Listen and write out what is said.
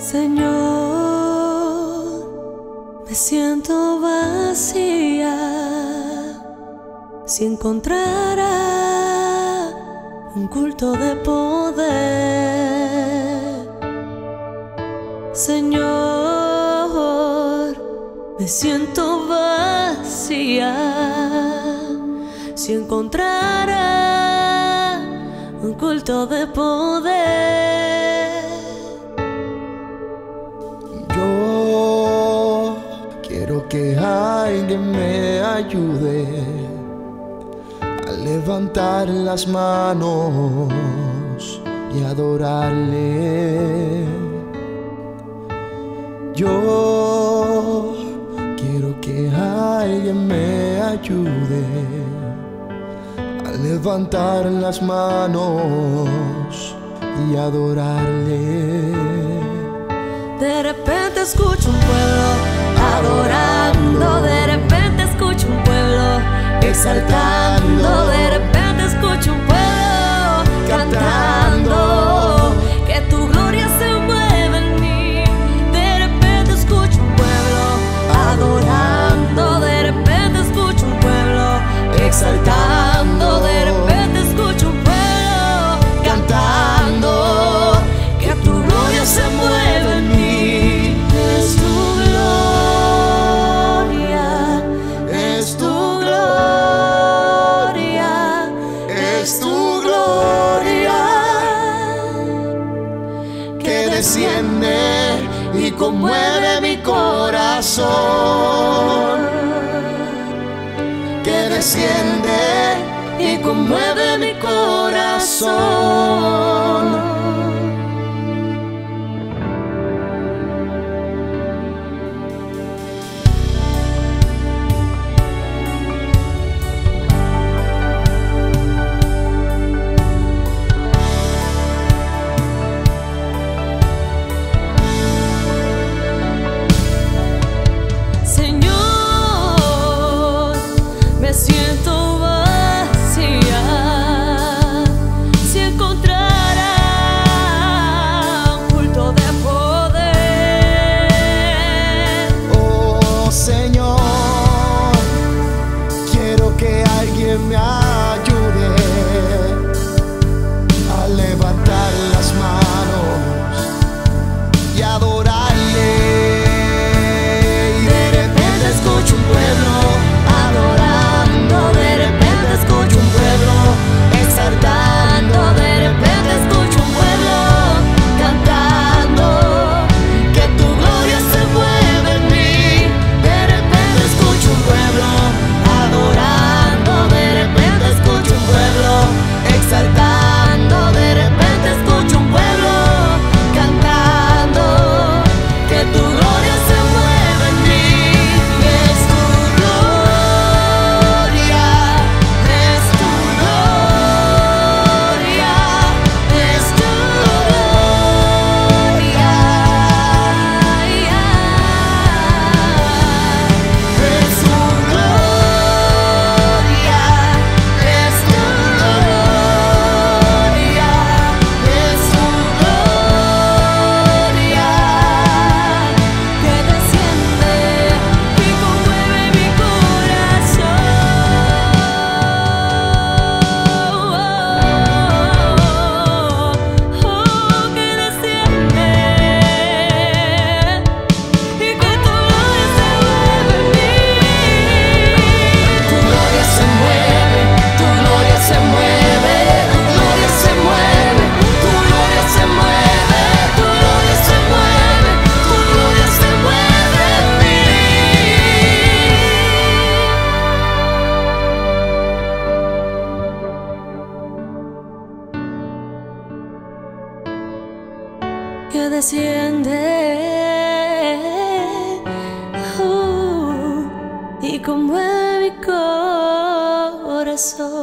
Señor, me siento vacía si encontrara un culto de poder. Señor, me siento vacía si encontrara un culto de poder. Yo quiero que alguien me ayude a levantar las manos y adorarle. Yo quiero que alguien me ayude a levantar las manos y adorarle. De repente escucho un pueblo adorando, de repente escucho un pueblo exaltando, de repente escucho un pueblo cantando, que tu gloria se mueve en mí. De repente escucho un pueblo adorando, de repente escucho un pueblo exaltando, de repente escucho un pueblo cantando, que tu gloria se mueve en mí. Es tu gloria, es tu gloria, es tu gloria, que desciende y conmueve mi corazón, que desciende y conmueve mi corazón. Me siento vacía si encontrara un culto de poder. Oh Señor, quiero que alguien me ayude a levantar las manos y adorarle. Y de repente escucho un pueblo adorando, de repente escucho un pueblo exaltando, de repente escucho un pueblo cantando, que tu gloria se mueve en mí. De repente escucho un pueblo adorando, de repente escucho un pueblo exaltando, de repente escucho un pueblo cantando, que tu gloria se mueve en mí. Y es tu gloria, es tu gloria, es tu gloria, es tu gloria, es tu gloria, es tu gloria, que desciende y conmueve mi corazón. Que desciende y que tu gloria se mueve en mí. Tu gloria se mueve, tu gloria se mueve, tu gloria se mueve, tu gloria se mueve, tu gloria se mueve, tu gloria se mueve en mí. Que desciende y conmueve mi corazón.